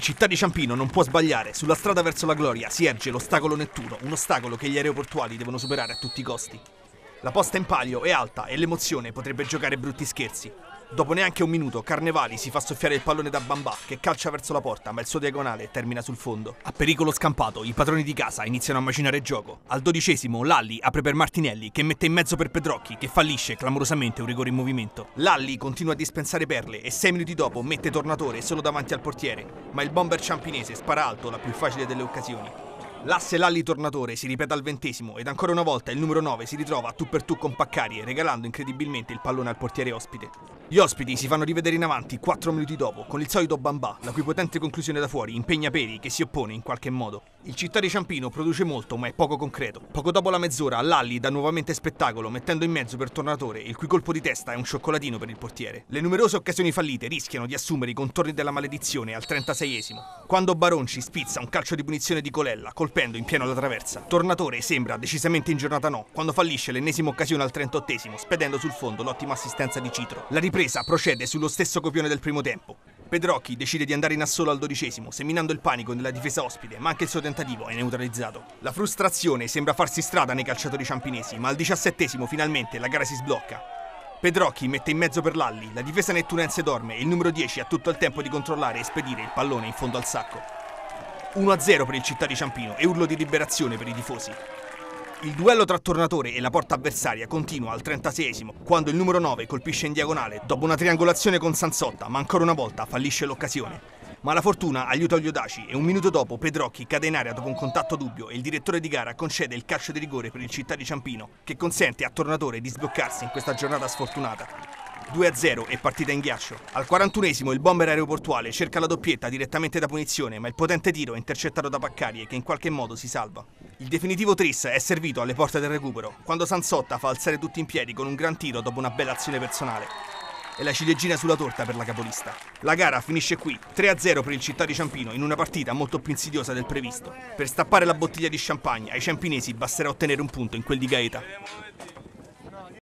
Città di Ciampino non può sbagliare, sulla strada verso la gloria si erge l'ostacolo Nettuno, un ostacolo che gli aeroportuali devono superare a tutti i costi. La posta in palio è alta e l'emozione potrebbe giocare brutti scherzi. Dopo neanche un minuto, Carnevali si fa soffiare il pallone da Bambà, che calcia verso la porta, ma il suo diagonale termina sul fondo. A pericolo scampato, i padroni di casa iniziano a macinare gioco. Al 12esimo, Lalli apre per Martinelli, che mette in mezzo per Pedrocchi, che fallisce clamorosamente un rigore in movimento. Lalli continua a dispensare perle e 6 minuti dopo mette Tornatore solo davanti al portiere, ma il bomber ciampinese spara alto, la più facile delle occasioni. L'asse Lalli-Tornatore si ripete al 20esimo ed ancora una volta il numero 9 si ritrova a tu per tu con Paccarie, regalando incredibilmente il pallone al portiere ospite. Gli ospiti si fanno rivedere in avanti 4 minuti dopo, con il solito Bambà, la cui potente conclusione da fuori impegna Peri, che si oppone in qualche modo. Il Città di Ciampino produce molto, ma è poco concreto. Poco dopo la mezz'ora, Lalli dà nuovamente spettacolo, mettendo in mezzo per Tornatore, il cui colpo di testa è un cioccolatino per il portiere. Le numerose occasioni fallite rischiano di assumere i contorni della maledizione al 36esimo, quando Baronci spizza un calcio di punizione di Colella, colpendo in pieno la traversa. Tornatore sembra decisamente in giornata no, quando fallisce l'ennesima occasione al 38esimo, spedendo sul fondo l'ottima assistenza di Citro. La ripresa procede sullo stesso copione del primo tempo. Pedrocchi decide di andare in assolo al 12esimo, seminando il panico nella difesa ospite, ma anche il suo tentativo è neutralizzato. La frustrazione sembra farsi strada nei calciatori ciampinesi, ma al 17esimo finalmente la gara si sblocca. Pedrocchi mette in mezzo per Lalli, la difesa nettunense dorme e il numero 10 ha tutto il tempo di controllare e spedire il pallone in fondo al sacco. 1-0 per il Città di Ciampino e urlo di liberazione per i tifosi. Il duello tra Tornatore e la porta avversaria continua al 36esimo, quando il numero 9 colpisce in diagonale dopo una triangolazione con Sanzotta, ma ancora una volta fallisce l'occasione. Ma la fortuna aiuta gli audaci e un minuto dopo Pedrocchi cade in area dopo un contatto dubbio e il direttore di gara concede il calcio di rigore per il Città di Ciampino, che consente a Tornatore di sbloccarsi in questa giornata sfortunata. 2-0 e partita in ghiaccio. Al 41esimo il bomber aeroportuale cerca la doppietta direttamente da punizione, ma il potente tiro è intercettato da Paccarie, che in qualche modo si salva. Il definitivo tris è servito alle porte del recupero, quando Sanzotta fa alzare tutti in piedi con un gran tiro dopo una bella azione personale. È la ciliegina sulla torta per la capolista. La gara finisce qui, 3-0 per il Città di Ciampino in una partita molto più insidiosa del previsto. Per stappare la bottiglia di champagne ai ciampinesi basterà ottenere un punto in quel di Gaeta.